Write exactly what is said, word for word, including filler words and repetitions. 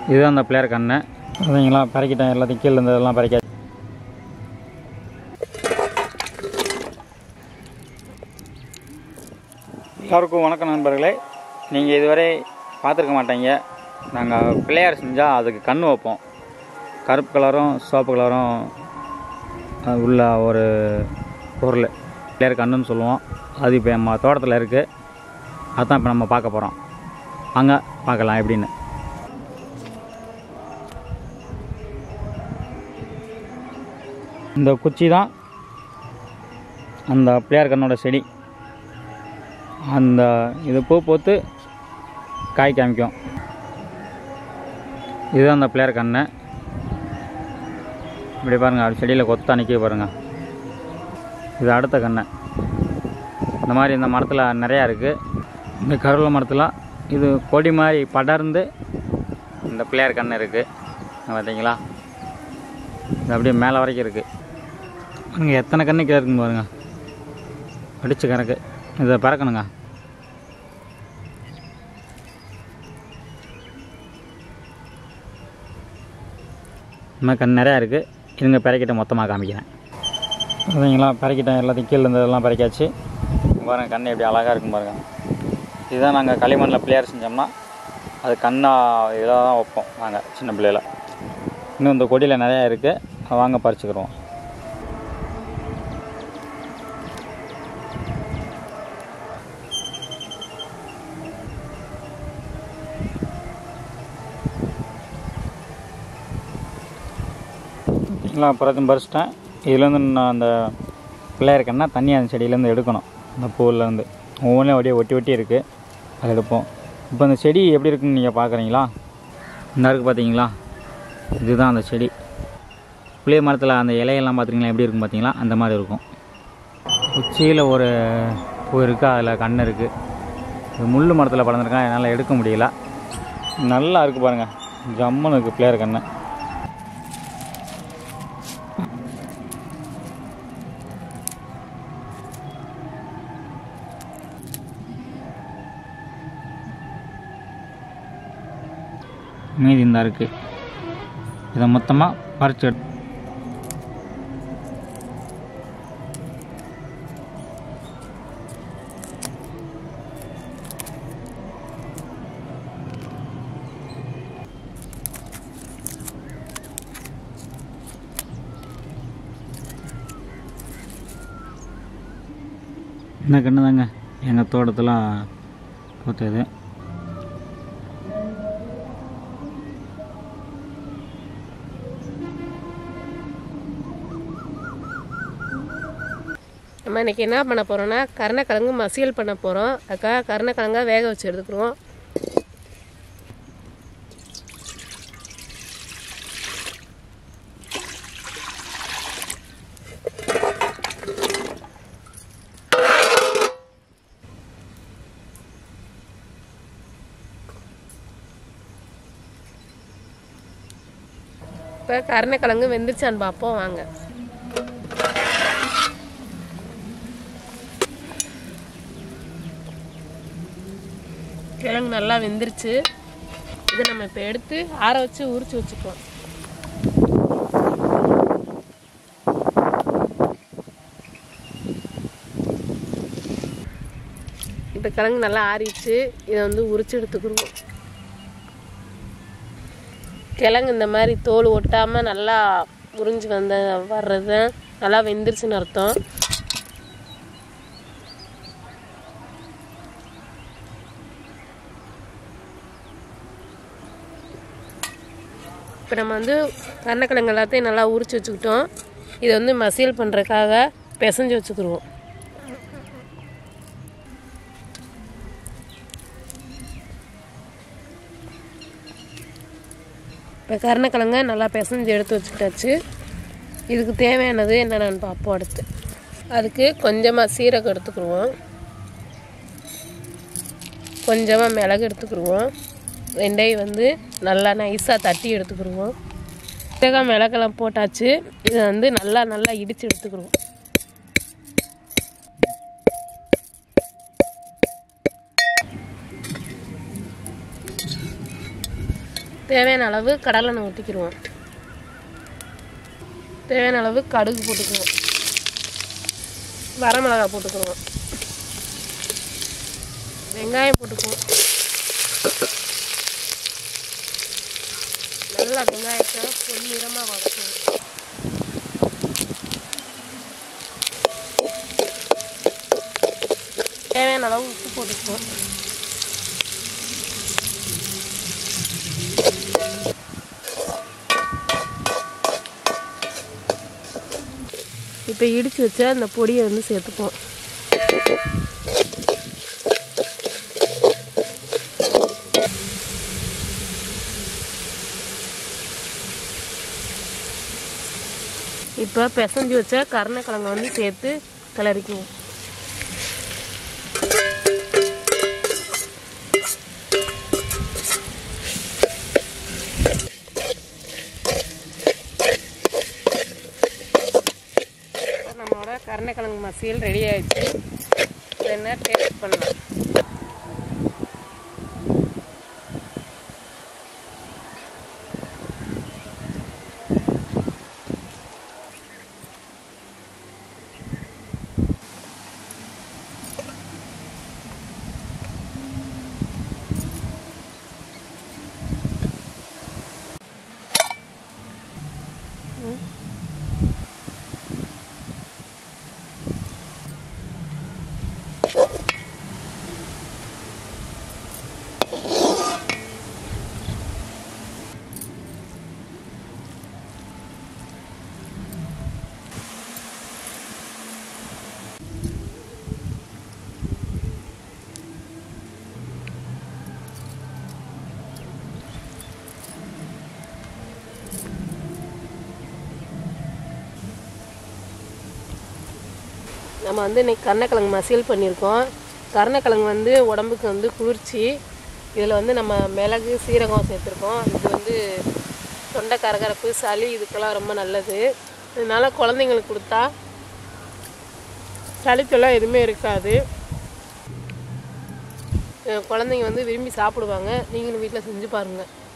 இதுதான் அந்த பிளேயர் கண்ணு. பார்த்தீங்களா, பறக்கிட்டேன் எல்லாத்தையும் கீழே இருந்ததெல்லாம் பறக்க. எல்லாருக்கும் வணக்கம் நண்பர்களே. நீங்கள் இதுவரை பார்த்துருக்க மாட்டீங்க. நாங்கள் பிளேயர் செஞ்சால் அதுக்கு கண் வைப்போம். கருப்பு கலரும் சிவப்பு கலரும் உள்ள ஒரு பொருள் பிளேயர் கண்ணுன்னு சொல்லுவோம். அது இப்போ நம்ம தோட்டத்தில் இருக்குது. அதுதான் இப்போ நம்ம பார்க்க போகிறோம். வாங்க பார்க்கலாம் எப்படின்னு. இந்த குச்சி தான் அந்த பிளேயர் கண்ணோட செடி. அந்த இது பூ பூத்து காய் காமிக்கும். இதுதான் அந்த பிளேயர் கண்ணு. இப்படி பாருங்கள், அப்படி செடியில் கொத்தா நிற்க பாருங்கள். இது அடுத்த கண்ணு. இந்த மாதிரி இந்த மரத்தில் நிறையா இருக்குது. இந்த கருவேல மரத்தில் இது கொடி மாதிரி படர்ந்து இந்த பிளேயர் கண்ணு இருக்குது. பார்த்தீங்களா, இது அப்படியே மேலே வரைக்கும் இருக்குது. பாருங்க எத்தனை கண்ணு கீழே இருக்குன்னு பாருங்கள். அடிச்சு கணக்கு. இதை பறக்கணுங்க. இந்த மாதிரி கண் நிறையா இருக்குது. இதுங்க பறக்கிட்ட மொத்தமாக காமிக்கிறேன். பார்த்தீங்களா, பறக்கிட்டேன் எல்லாத்தையும் கீழே இருந்ததெல்லாம் பறக்காச்சு. பாருங்கள் கண் எப்படி அழகாக இருக்கும் பாருங்கள். இதுதான் நாங்கள் களிமண்ணில் பிளேயர் செஞ்சோம்னா அது கண்ணாக இதாக தான் வைப்போம் நாங்கள் சின்ன பிள்ளையில். இன்னும் இந்த கொடியில் நிறையா இருக்குது. வாங்க பறிச்சுக்கிறோம். பார்த்தீங்களா, அப்புறத்தையும் பறிச்சிட்டேன். இதுலேருந்து நான் அந்த பிளேயர் கண்ணா தண்ணி அந்த செடியிலேருந்து எடுக்கணும். அந்த பூவிலேருந்து ஒவ்வொன்றும் அப்படியே ஒட்டி ஒட்டி இருக்குது. அதை எடுப்போம். இப்போ அந்த செடி எப்படி இருக்குன்னு நீங்கள் பார்க்குறீங்களா? இந்த இருக்குது பார்த்தீங்களா, இதுதான் அந்த செடி. புளிய மரத்தில் அந்த இலையெல்லாம் பார்த்துருங்களா எப்படி இருக்கும் பார்த்தீங்களா, அந்த மாதிரி இருக்கும். உச்சியில் ஒரு பூ இருக்குது, அதில் கண் இருக்குது. இது முள் மரத்தில் படர்ந்துருக்கா, என்னால் எடுக்க முடியல. நல்லா இருக்குது பாருங்கள், ஜம்முன்னு இருக்குது பிளேயர் கண்ணு. மீதி இந்த இருக்குது. இதை மொத்தமாக பறிச்சு எடு. இந்த கண்ணு தாங்க எங்கள் தோட்டத்தில் பூத்தது. நம்ம இன்றைக்கி என்ன பண்ண போகிறோன்னா கருணக்கிழங்கு மசியல் பண்ண போகிறோம். அதுக்காக கருணக்கிழங்கா வேக வச்சு எடுத்துக்கிறோம். இப்போ கருணக்கிழங்கு வெந்துருச்சான்னு பார்ப்போம் வாங்க. கிழங்கு நல்லா வெந்துருச்சு. இதை நம்ம இப்போ எடுத்து ஆற வச்சு உரிச்சு வச்சுக்குவோம். இப்போ கிழங்கு நல்லா ஆறிடுச்சு. இதை வந்து உரிச்சு எடுத்துக்கிடுவோம். கிழங்கு இந்த மாதிரி தோல் ஒட்டாமல் நல்லா உறிஞ்சி வந்த வர்றது நல்லா வெந்துருச்சுன்னு அர்த்தம். இப்போ நம்ம வந்து கருணக்கிழங்கு எல்லாத்தையும் நல்லா உரிச்சு வச்சுக்கிட்டோம். இதை வந்து மசியல் பண்ணுறதுக்காக பிசைஞ்சு வச்சுக்கிடுவோம். இப்போ கருணக்கிழங்க நல்லா பிசைஞ்சு எடுத்து வச்சுக்கிட்டாச்சு. இதுக்கு தேவையானது என்னென்னு பார்ப்போம். அடுத்து அதுக்கு கொஞ்சமாக சீரகம் எடுத்துக்கிடுவோம். கொஞ்சமாக மிளகு எடுத்துக்கிடுவோம். ரெண்டையும் வந்து நல்லா நைஸாக தட்டி எடுத்துக்கிடுவோம். சீரகம் மிளகெல்லாம் போட்டாச்சு. இதை வந்து நல்லா நல்லா இடித்து எடுத்துக்கிடுவோம். தேவையான அளவு கடலெண்ணெய் ஊற்றிக்கிடுவோம். தேவையான அளவு கடுகு போட்டுக்குவோம். வரமிளகாய் போட்டுக்குவோம். வெங்காயம் போட்டுக்குவோம். நல்லா வெங்காயத்தை பொன்னிறமாக வதக்குவோம். தேவையான அளவு உப்பு போட்டுக்குவோம். இப்போ இடித்து வச்ச அந்த பொடியை வந்து சேர்த்துப்போம். இப்போ பிசைஞ்சு வச்ச கருணைக்கிழங்கை வந்து சேர்த்து கிளறிக்குவோம். நம்மளோட கருணைக்கிழங்கு மசியல் ரெடி ஆயிடுச்சு. என்ன டேஸ்ட் பண்ணலாம். நம்ம வந்து இன்றைக்கி கருணைக்கிழங்கு மசியல் பண்ணியிருக்கோம். கருணைக்கிழங்கு வந்து உடம்புக்கு வந்து குளிர்ச்சி. இதில் வந்து நம்ம மிளகு சீரகம் சேர்த்துருக்கோம். இது வந்து தொண்டை கரகரப்பு சளி இதுக்கெல்லாம் ரொம்ப நல்லது. இதனால் குழந்தைங்களுக்கு கொடுத்தா சளித்தெல்லாம் எதுவுமே இருக்காது. குழந்தைங்க வந்து விரும்பி சாப்பிடுவாங்க. நீங்களும் வீட்டில் செஞ்சு பாருங்கள்.